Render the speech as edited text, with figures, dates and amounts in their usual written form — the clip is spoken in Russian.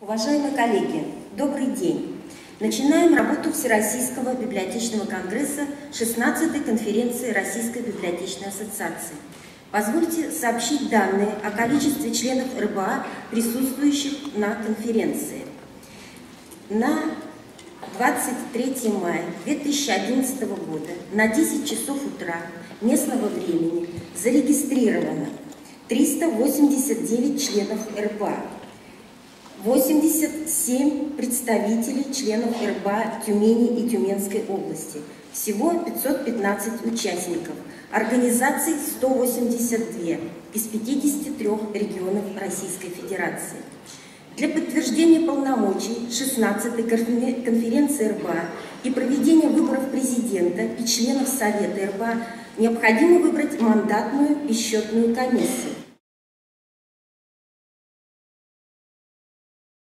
Уважаемые коллеги, добрый день! Начинаем работу Всероссийского библиотечного конгресса 16-й конференции Российской библиотечной ассоциации. Позвольте сообщить данные о количестве членов РБА, присутствующих на конференции. На 23 мая 2011 года на 10 часов утра местного времени зарегистрировано 389 членов РБА, 87 представителей членов РБА Тюмени и Тюменской области, всего 515 участников, организаций 182 из 53 регионов Российской Федерации. Для подтверждения полномочий 16-й конференции РБА и проведения выборов президента и членов Совета РБА необходимо выбрать мандатную и счетную комиссию.